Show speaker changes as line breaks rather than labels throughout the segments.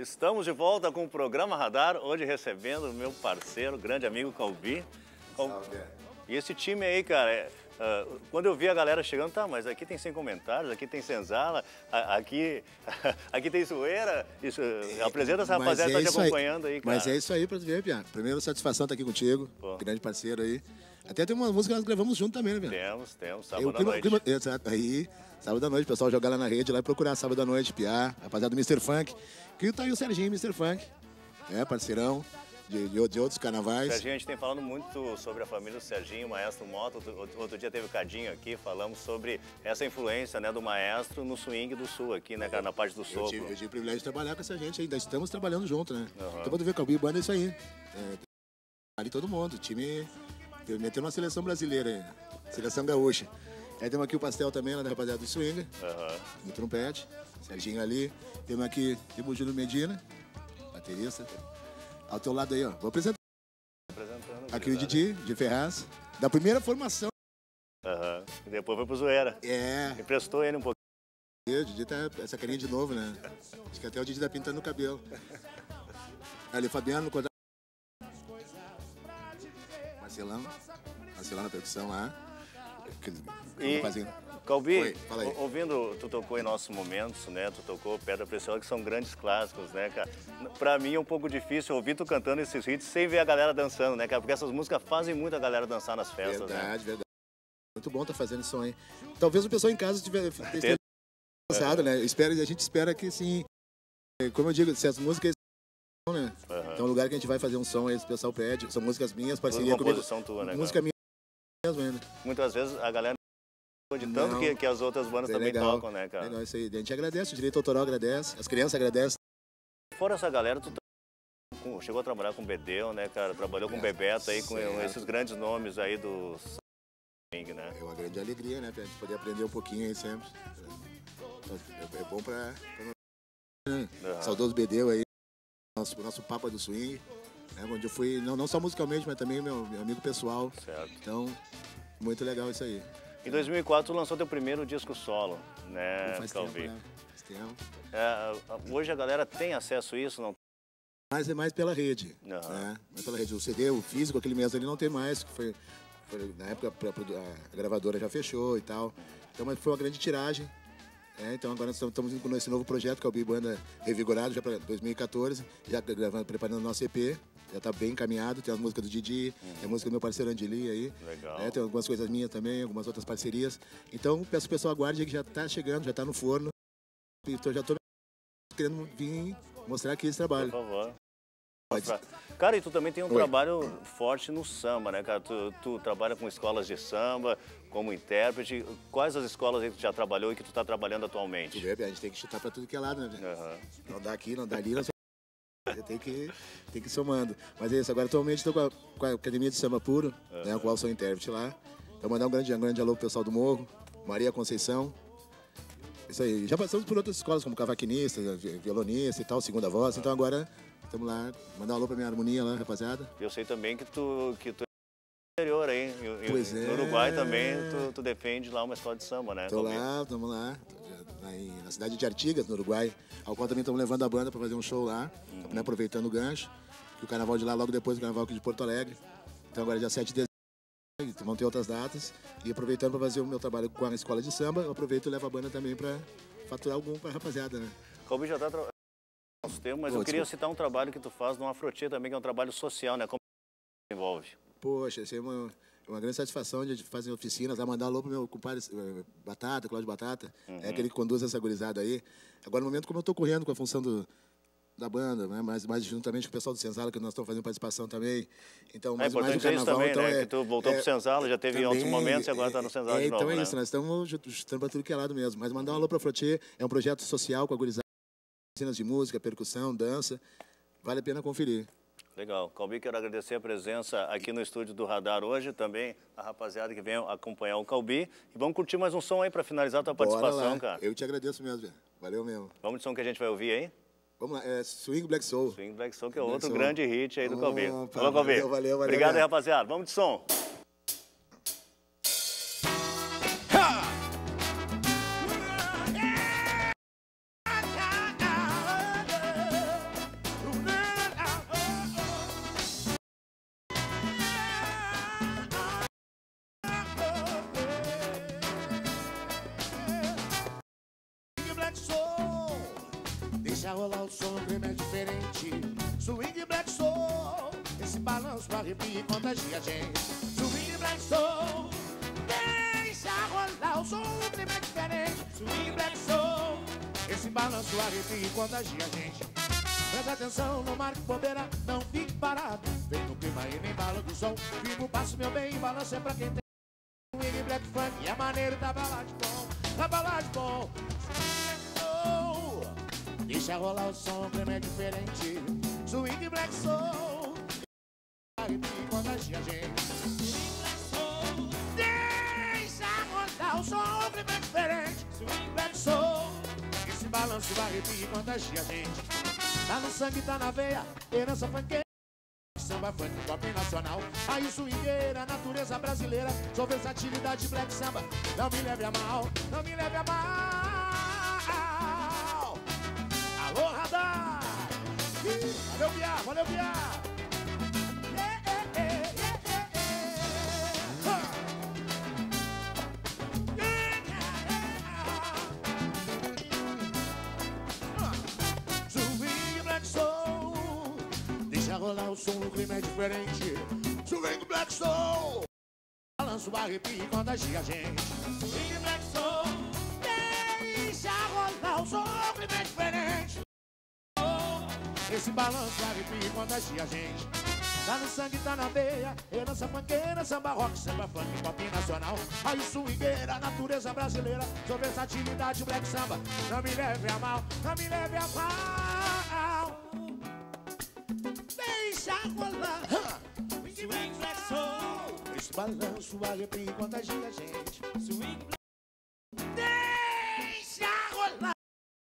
Estamos de volta com o programa Radar, hoje recebendo o meu parceiro, grande amigo Calbi. E esse time aí, cara, quando eu vi a galera chegando, tá, mas aqui tem 100 comentários, aqui tem Senzala, aqui tem Zoeira, apresenta essa rapaziada que tá te acompanhando aí, cara.
Mas é isso aí pra tu ver, Piá. Primeiro, satisfação estar aqui contigo, grande parceiro aí. Até tem uma música que nós gravamos junto também, né, Piá?
Temos, sábado à noite.
Exato, aí, sábado à noite, o pessoal jogar lá na rede, lá e procurar sábado à noite, Piá, rapaziada do Mr. Funk. Que tá aí o Serginho, Mr. Funk, parceirão de outros carnavais.
Serginho, a gente tem falado muito sobre a família do Serginho, o maestro Moto. Outro dia teve o Cadinho aqui, falamos sobre essa influência, né, do maestro no swing do sul aqui, né, cara, na parte do sopro.
Eu tive o privilégio de trabalhar com essa gente, ainda estamos trabalhando junto, né? Então, quando ver Calbi Banda é isso aí. Ali todo mundo, o time meteu uma seleção brasileira, seleção gaúcha. Aí temos aqui o Pastel também, lá da rapaziada do swing, no trompete, Serginho ali. Temos aqui, o Júlio Medina, baterista. Ao teu lado aí, ó, vou apresentar. Aqui o Didi, de Ferraz, da primeira formação.
E depois foi pro Zoeira. Emprestou ele um pouquinho.
O Didi tá essa carinha de novo, né? Acho que até o Didi tá pintando o cabelo. Ali, Fabiano, Marcelão na percussão lá.
Calbi, ouvindo, tu tocou em Nossos Momentos, né? Tu tocou Pedra Preciosa, que são grandes clássicos, né, cara? Pra mim é um pouco difícil ouvir tu cantando esses hits sem ver a galera dançando, né, cara? Porque essas músicas fazem muito a galera dançar nas festas,
verdade, né? Verdade. Muito bom tá fazendo som aí. Talvez o pessoal em casa esteja gostado, né? A gente espera que, sim, como eu digo, se as músicas... né? Então, o lugar que a gente vai fazer um som aí, o pessoal pede, são músicas minhas, parceria comigo.
Composição tua, né,
música minha mesmo ainda.
Muitas vezes a galera de tanto que as outras bandas também tocam, né, cara?
Legal, isso aí. A gente agradece, o direito autoral agradece, as crianças agradecem.
Fora essa galera, tu chegou a trabalhar com o Bedeu, né, cara? Trabalhou com o Bebeto aí, com esses grandes nomes aí do swing, né?
É uma grande alegria, né, pra gente poder aprender um pouquinho aí sempre. É bom pra saudoso Bedeu aí, nosso papa do swing, né, onde eu fui, não só musicalmente, mas também meu amigo pessoal.
Certo.
Então, muito legal isso aí.
Em 2004, tu lançou teu primeiro disco solo, né, Calbi?
Faz tempo.
Hoje a galera tem acesso a isso, não?
Mas é mais pela rede, né? Mais pela rede. O CD, o físico, aquele mesmo ali não tem mais, que foi na época a gravadora já fechou e tal. Então, mas foi uma grande tiragem. Então agora nós estamos indo com esse novo projeto, que é o Calbi Banda Revigorado, já para 2014, já gravando, preparando o nosso EP. Já tá bem encaminhado, tem as músicas do Didi, tem a música do meu parceiro Angeli aí.
Legal.
Tem algumas coisas minhas também, algumas outras parcerias. Então peço pro pessoal aguarde que já tá chegando, já tá no forno. Então já tô querendo vir mostrar aqui esse trabalho.
Por favor. Cara, e tu também tem um trabalho forte no samba, né, cara? Tu trabalha com escolas de samba, como intérprete. Quais as escolas aí que tu já trabalhou e que tu tá trabalhando atualmente?
Tu vê, a gente tem que chutar pra tudo que é lado, né? Não dá aqui, não dá ali, nós tem que ir somando. Mas é isso, agora atualmente estou com a Academia de Samba Puro, né, a qual sou intérprete lá. Então mandar um grande alô pro pessoal do Morro, Maria Conceição. Isso aí, já passamos por outras escolas como cavaquinista, violonista e tal, segunda voz, então agora estamos lá, mandar um alô pra minha harmonia lá, rapaziada.
Eu sei também que tu é do interior aí, no Uruguai também tu defende lá uma escola de samba, né?
Estamos lá, na cidade de Artigas, no Uruguai, ao qual também estamos levando a banda para fazer um show lá, né, aproveitando o gancho, que o carnaval de lá logo depois do carnaval aqui de Porto Alegre. Então agora é dia 7 de dezembro, vão ter outras datas, e aproveitando para fazer o meu trabalho com a escola de samba, eu aproveito e levo a banda também para faturar algum para a rapaziada, né?
Calbi já tá nosso tempo, mas eu queria citar um trabalho que tu faz no Afrotia também, que é um trabalho social, né? Como envolve?
Poxa, isso é uma grande satisfação de fazer oficinas, a mandar alô pro meu compadre Batata, Cláudio Batata, é aquele que conduz essa gurizada aí. Agora, no momento, como eu estou correndo com a função da banda, né, mas juntamente com o pessoal do Senzala, que nós estamos fazendo participação também. Então, mais o carnaval,
também,
então,
né? Que tu voltou pro Senzala, já teve em outros momentos e agora está no Senzala de novo,
então é
né?
isso, nós estamos chutando para tudo que é lado mesmo. Mas mandar um alô para a Frotier, é um projeto social com a gurizada, oficinas de música, percussão, dança, vale a pena conferir.
Legal. Calbi, quero agradecer a presença aqui no estúdio do Radar hoje, também a rapaziada que vem acompanhar o Calbi. E vamos curtir mais um som aí para finalizar a tua participação, cara.
Eu te agradeço mesmo, velho. Valeu mesmo.
Vamos de som que a gente vai ouvir aí?
Vamos lá, Swing Black Soul.
Swing Black Soul, que é outro grande hit aí do Calbi.
Falou, Calbi. Valeu.
Obrigado aí, rapaziada. Vamos de som.
Black Soul. Deixa rolar o som, o clima é diferente. Swing Black Soul. Esse balanço arrepia e contagia a gente. Swing Black Soul. Deixa rolar o som, o clima é diferente. Swing Black Soul. Esse balanço arrepia e contagia a gente. Presta atenção, não marque bobeira, não fique parado. Vem no clima e nem bala do som. Firma o passo, meu bem, balança é pra quem tem swing black funk. E a maneira da balade bom, da balade bom. Deixa rolar o som, o clima é diferente. Swing Black Soul. Arrepia e contagia a gente. Swing Black Soul. Deixa rolar o som, o clima é diferente. Swing Black Soul. Esse balanço arrepia e contagia a gente. Tá no sangue, tá na veia, herança funkeira. Samba funk, pop nacional. Aí swingueira, natureza brasileira. Sou versatilidade black samba. Não me leve a mal, não me leve a mal. Alô, radar! Valeu, Biá, valeu, Biá! Swing Black Soul. Deixa rolar o som, o clima é diferente. Swing Black Soul. Balanço, arrepia e contagia a gente. Swing Black Soul. Deixa rolar o som, o clima é diferente. Esse balanço arrepia e contagia a gente. Tá no sangue, tá na veia, herança funkeira, samba rock, samba funk, pop nacional. Aí swingueira, natureza brasileira, sou versatilidade black samba. Não me leve a mal, não me leve a mal. Deixa rolar Swing Black Soul. Esse balanço arrepia e contagia a gente. Swing Black. Deixa rolar.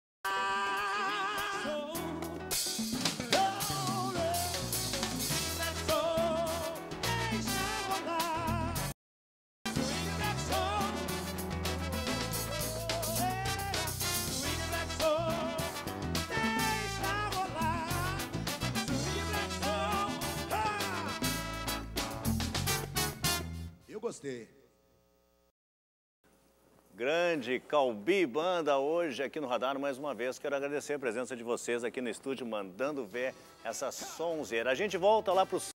Gostei.
Grande Calbi Banda hoje aqui no Radar mais uma vez. Quero agradecer a presença de vocês aqui no estúdio, mandando ver essa sonzeira. A gente volta lá para o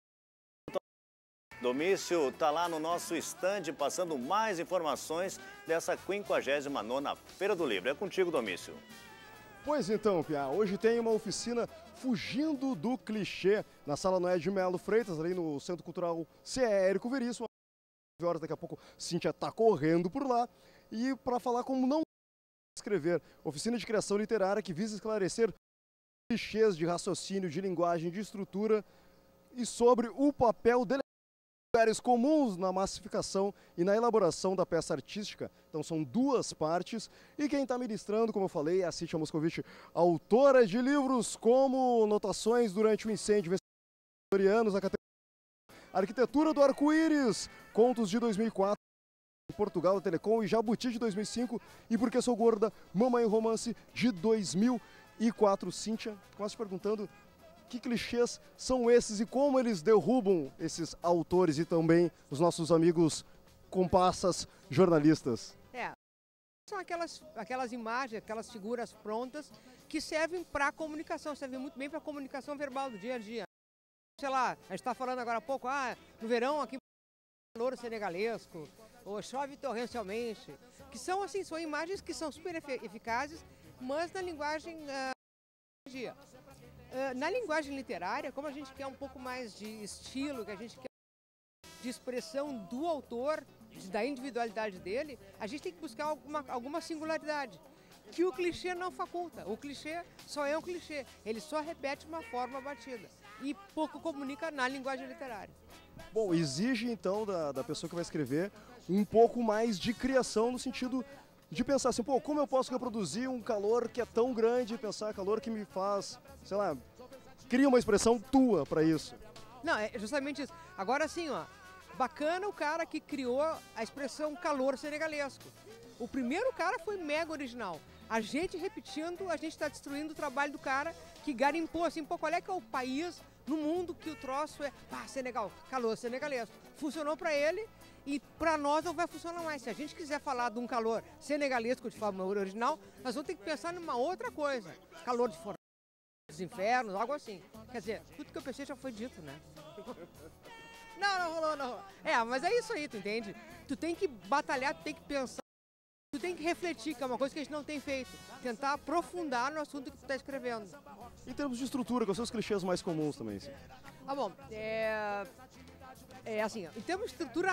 Domício, tá lá no nosso stand passando mais informações dessa 59ª Feira do Livro. É contigo, Domício.
Pois então, Piá, hoje tem uma oficina Fugindo do Clichê na Sala Noé de Melo Freitas, ali no Centro Cultural CE Érico Veríssimo. Horas, daqui a pouco Cíntia está correndo por lá e para falar como não escrever, oficina de criação literária que visa esclarecer clichês de raciocínio, de linguagem, de estrutura e sobre o papel de lugares comuns na massificação e na elaboração da peça artística. Então são duas partes e quem está ministrando, como eu falei, é a Cíntia Moscovici, autora de livros como Notações durante o Incêndio, vencedores a categoria Arquitetura do Arco-Íris, Contos de 2004, Portugal da Telecom e Jabuti de 2005 e Porque Sou Gorda, Mamãe Romance de 2004. Cíntia, começo perguntando que clichês são esses e como eles derrubam esses autores e também os nossos amigos comparsas jornalistas.
São aquelas imagens, aquelas figuras prontas que servem para a comunicação, servem muito bem para a comunicação verbal do dia a dia. Sei lá, a gente está falando agora há pouco, no verão aqui calor senegalesco, ou chove torrencialmente, que são assim, são imagens que são super eficazes, mas na linguagem dia. Na linguagem literária, como a gente quer um pouco mais de estilo, que a gente quer de expressão do autor, da individualidade dele, a gente tem que buscar alguma singularidade, que o clichê não faculta. O clichê só é um clichê, ele só repete uma forma batida e pouco comunica na linguagem literária.
Bom, exige então da pessoa que vai escrever um pouco mais de criação no sentido de pensar assim, pô, como eu posso reproduzir um calor que é tão grande, pensar calor que me faz, sei lá, cria uma expressão tua para isso.
Não, é justamente isso. Agora sim, bacana o cara que criou a expressão calor senegalesco. O primeiro cara foi mega original. A gente repetindo, a gente está destruindo o trabalho do cara que garimpou assim, pô, qual é que é o país no mundo que o troço é, Senegal, calor senegalês. Funcionou para ele e para nós não vai funcionar mais. Se a gente quiser falar de um calor senegalesco de forma original, nós vamos ter que pensar numa outra coisa. Calor de fornalha, dos infernos, algo assim. Quer dizer, tudo que eu pensei já foi dito, né? Não rolou, não rolou. Mas é isso aí, tu entende? Tu tem que batalhar, tu tem que pensar, tu tem que refletir, que é uma coisa que a gente não tem feito. Tentar aprofundar no assunto que tu está escrevendo.
Em termos de estrutura, quais são os clichês mais comuns também? Assim?
Bom, assim, em termos de estrutura,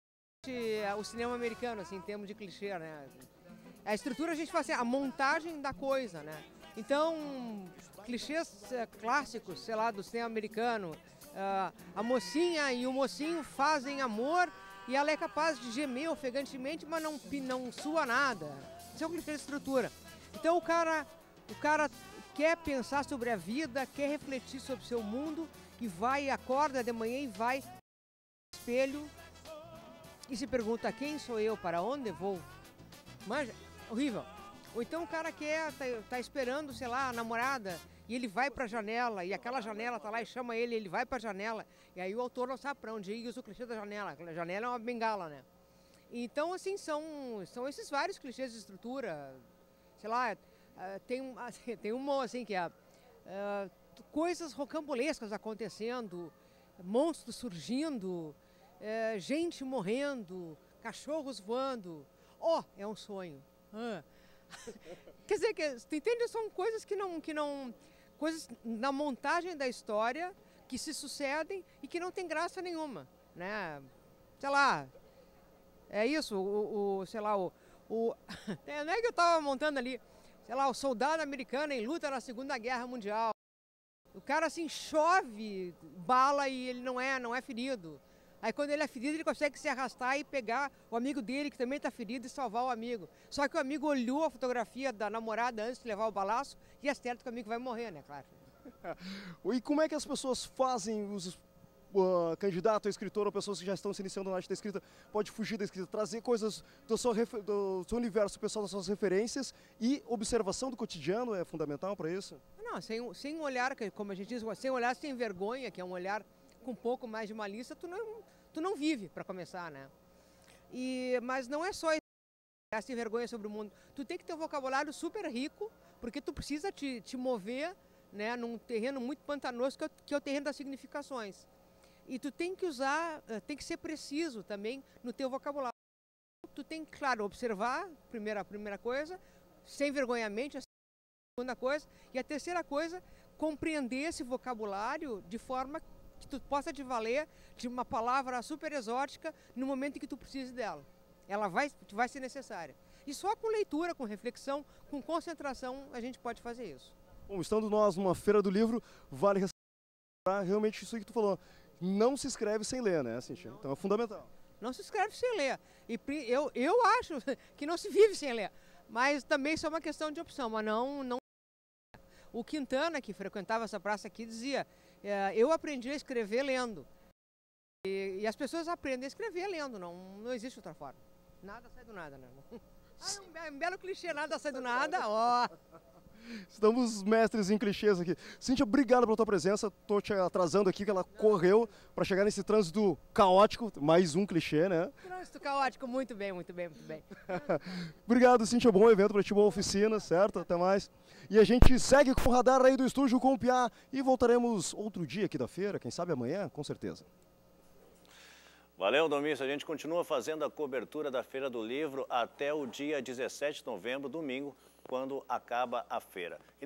o cinema americano, assim, em termos de clichê, né? A estrutura a gente faz assim, a montagem da coisa, né? Então, clichês clássicos, sei lá, do cinema americano, a mocinha e o mocinho fazem amor e ela é capaz de gemer ofegantemente, mas não sua nada. Isso é um clichê de estrutura. Então o cara quer pensar sobre a vida, quer refletir sobre o seu mundo e acorda de manhã e vai no espelho e se pergunta: quem sou eu, para onde vou? Manja, horrível. Ou então o cara tá esperando, sei lá, a namorada e ele vai para a janela e aquela janela tá lá e chama ele vai para a janela e aí o autor não sabe para onde ir e usa o clichê da janela. A janela é uma bengala, né? Então, assim, são esses vários clichês de estrutura. Sei lá, tem um assim que é coisas rocambolescas acontecendo, monstros surgindo, gente morrendo, cachorros voando. É um sonho. Quer dizer, tu entende? São coisas que não... Coisas na montagem da história que se sucedem e que não tem graça nenhuma, né? Sei lá, é isso, sei lá, não é que eu tava montando ali, sei lá, o soldado americano em luta na Segunda Guerra Mundial. O cara assim chove bala e ele não é ferido. Aí quando ele é ferido, ele consegue se arrastar e pegar o amigo dele que também está ferido e salvar o amigo. Só que o amigo olhou a fotografia da namorada antes de levar o balaço e é certo que o amigo vai morrer, né, claro.
E como é que as pessoas fazem, os candidatos a escritor ou pessoas que já estão se iniciando na arte da escrita, pode fugir da escrita, trazer coisas do seu universo pessoal, das suas referências e observação do cotidiano é fundamental para isso?
Não, sem um olhar, como a gente diz, sem olhar sem vergonha, que é um olhar com um pouco mais de malícia, tu não vive, para começar, né? Mas não é só essa vergonha sobre o mundo. Tu tem que ter um vocabulário super rico, porque tu precisa te mover, né, num terreno muito pantanoso, que é o terreno das significações. E tu tem que tem que ser preciso também no teu vocabulário. Tu tem que, claro, observar, primeira coisa, sem vergonhamente, a segunda coisa, e a terceira coisa, compreender esse vocabulário de forma que tu possa te valer de uma palavra super exótica no momento em que tu precise dela. Ela vai ser necessária. E só com leitura, com reflexão, com concentração, a gente pode fazer isso.
Bom, estando nós numa feira do livro, vale ressaltar realmente isso que tu falou. Não se escreve sem ler, né, Cíntia? Então é fundamental.
Não se escreve sem ler. E eu acho que não se vive sem ler. Mas também isso é uma questão de opção, mas não... O Quintana, que frequentava essa praça aqui, dizia: eu aprendi a escrever lendo. E as pessoas aprendem a escrever lendo, não existe outra forma. Nada sai do nada, né? É um belo clichê, nada sai do nada,
Estamos mestres em clichês aqui. Cíntia, obrigado pela tua presença. Estou te atrasando aqui, que ela correu para chegar nesse trânsito caótico. Mais um clichê, né?
Trânsito caótico, muito bem, muito bem, muito bem.
Obrigado, Cíntia. Bom evento para ti, boa oficina, certo? Até mais. E a gente segue com o radar aí do estúdio com o Piá. E voltaremos outro dia aqui da feira, quem sabe amanhã, com certeza.
Valeu, Domício. A gente continua fazendo a cobertura da Feira do Livro até o dia 17 de novembro, domingo, quando acaba a feira.